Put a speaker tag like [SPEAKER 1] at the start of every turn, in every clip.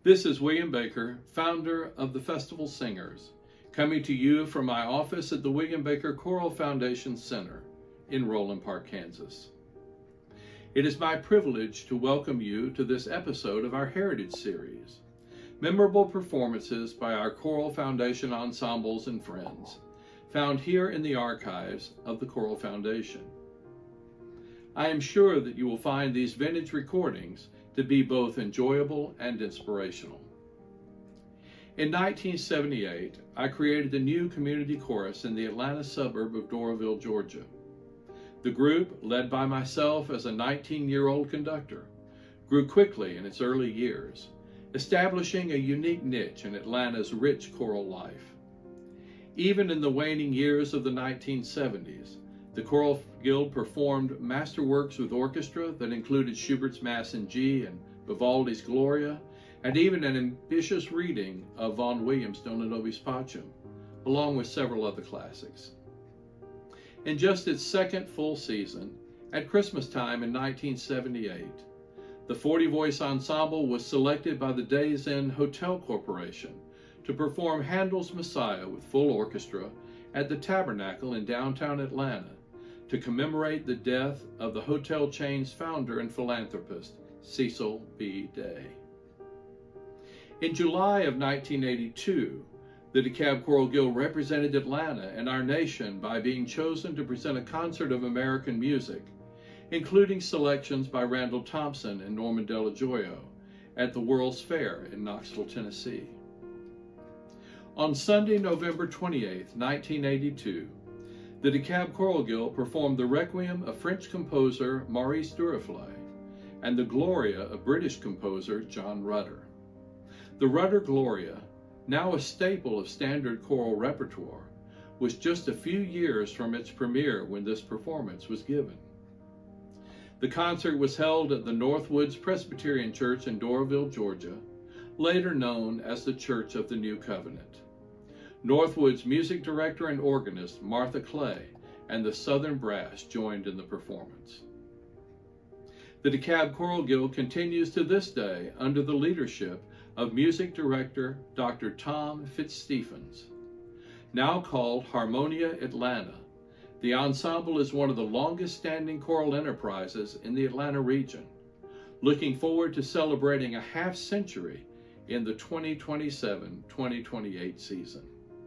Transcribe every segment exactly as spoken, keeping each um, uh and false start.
[SPEAKER 1] This is William Baker, founder of the Festival Singers, coming to you from my office at the William Baker Choral Foundation Center in Roland Park, Kansas. It is my privilege to welcome you to this episode of our Heritage Series, memorable performances by our Choral Foundation ensembles and friends, found here in the archives of the Choral Foundation. I am sure that you will find these vintage recordings to be both enjoyable and inspirational. In nineteen seventy-eight, I created a new community chorus in the Atlanta suburb of Doraville, Georgia. The group, led by myself as a nineteen-year-old conductor, grew quickly in its early years, establishing a unique niche in Atlanta's rich choral life. Even in the waning years of the nineteen seventies, the Choral Guild performed masterworks with orchestra that included Schubert's Mass in G and Vivaldi's Gloria, and even an ambitious reading of Vaughan Williams' Dona Nobis Pacem, along with several other classics. In just its second full season, at Christmas time in nineteen seventy-eight, the forty-voice ensemble was selected by the Days Inn Hotel Corporation to perform Handel's Messiah with full orchestra at the Tabernacle in downtown Atlanta to commemorate the death of the hotel chain's founder and philanthropist, Cecil B. Day. In July of nineteen eighty-two, the DeKalb Choral Guild represented Atlanta and our nation by being chosen to present a concert of American music, including selections by Randall Thompson and Norman Delagioio at the World's Fair in Knoxville, Tennessee. On Sunday, November twenty-eighth, nineteen eighty-two, the DeKalb Choral Guild performed the Requiem of French composer Maurice Duruflé and the Gloria of British composer John Rutter. The Rutter Gloria, now a staple of standard choral repertoire, was just a few years from its premiere when this performance was given. The concert was held at the Northwoods Presbyterian Church in Doraville, Georgia, later known as the Church of the New Covenant. Northwood's music director and organist Martha Clay and the Southern Brass joined in the performance. The DeKalb Choral Guild continues to this day under the leadership of music director Doctor Tom Fitzstephens. Now called Harmonia Atlanta, the ensemble is one of the longest-standing choral enterprises in the Atlanta region, looking forward to celebrating a half century in the twenty twenty-seven twenty twenty-eight season.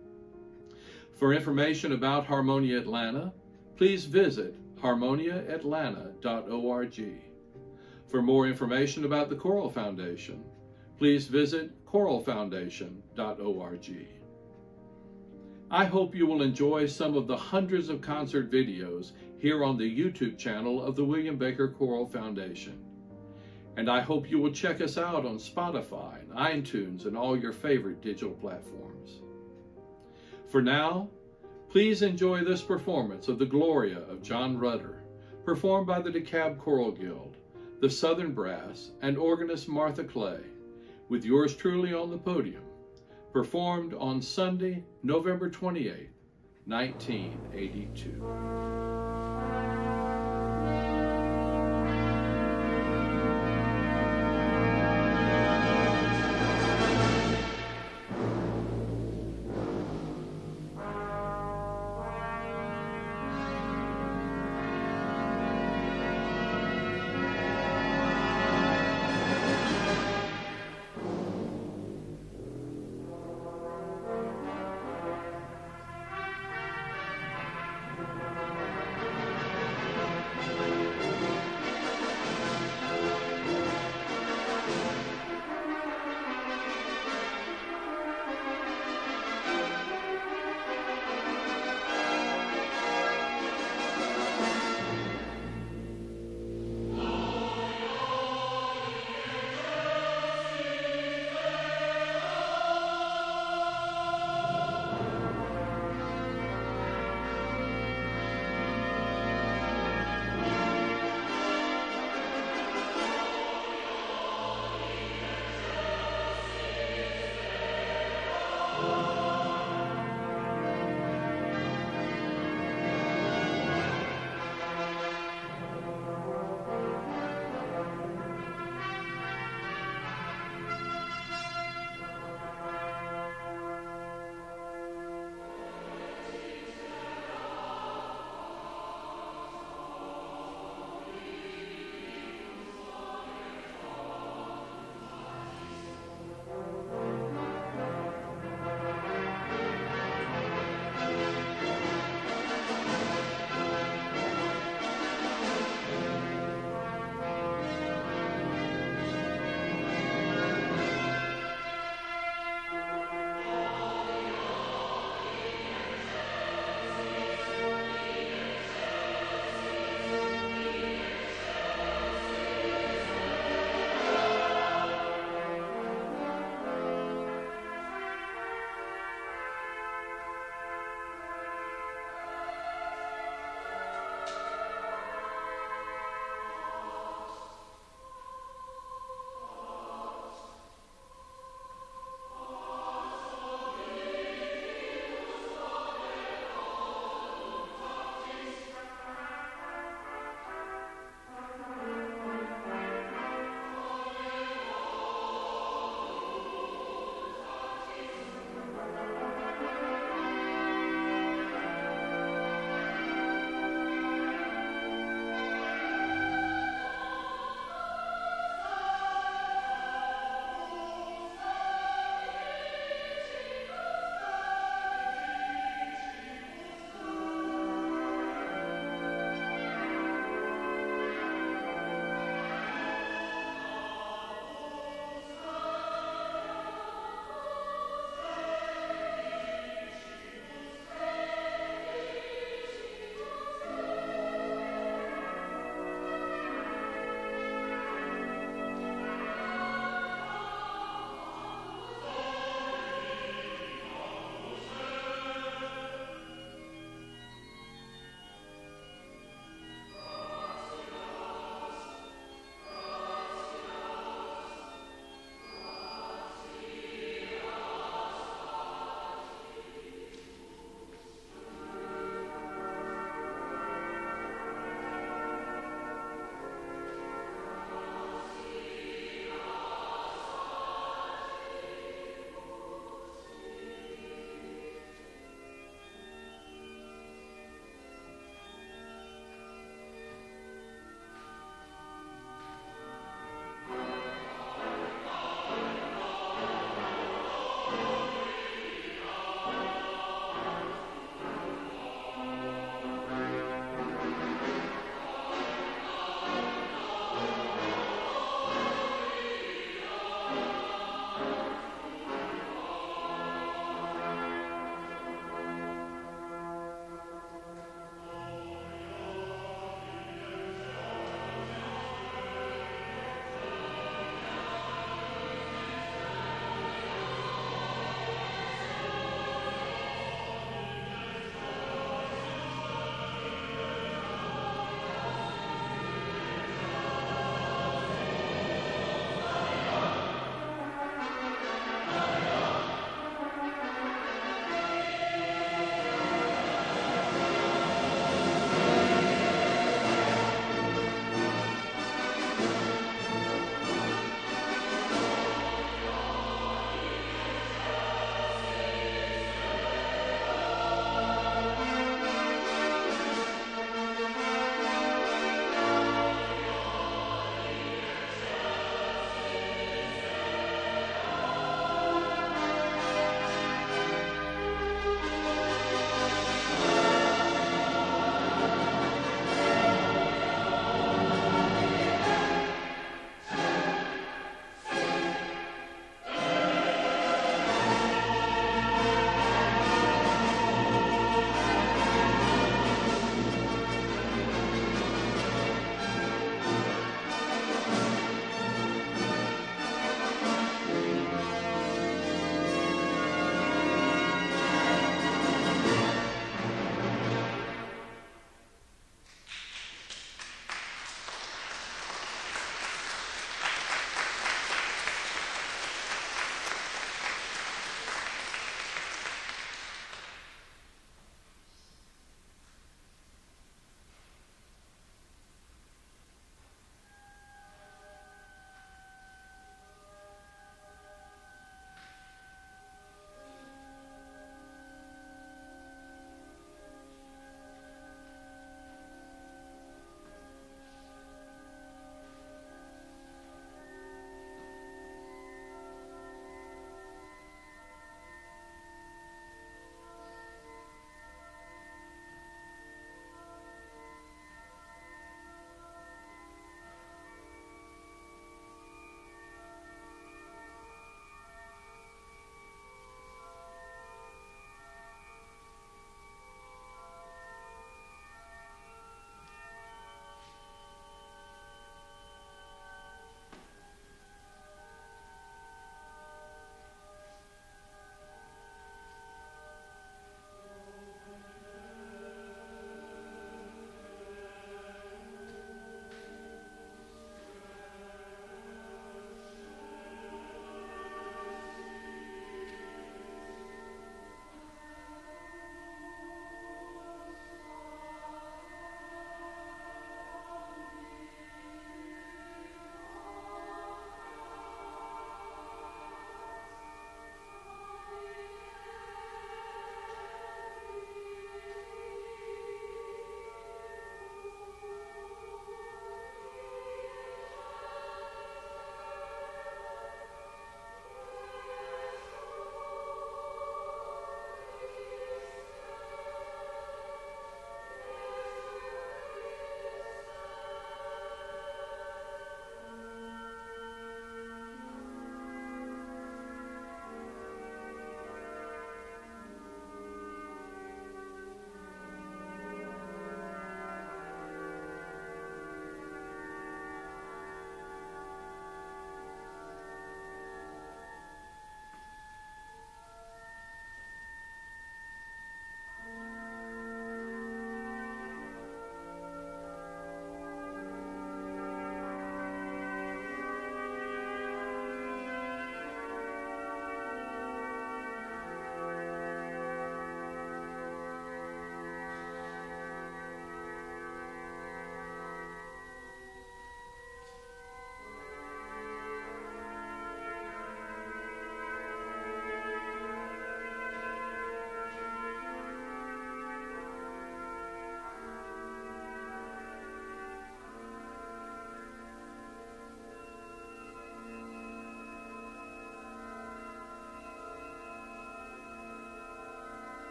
[SPEAKER 1] For information about Harmonia Atlanta, please visit harmonia atlanta dot org. For more information about the Choral Foundation, please visit choral foundation dot org. I hope you will enjoy some of the hundreds of concert videos here on the YouTube channel of the William Baker Choral Foundation. And I hope you will check us out on Spotify, and iTunes, and all your favorite digital platforms. For now, please enjoy this performance of the Gloria of John Rutter, performed by the DeKalb Choral Guild, the Southern Brass, and organist Martha Clay, with yours truly on the podium, performed on Sunday, November twenty-eighth, nineteen eighty-two.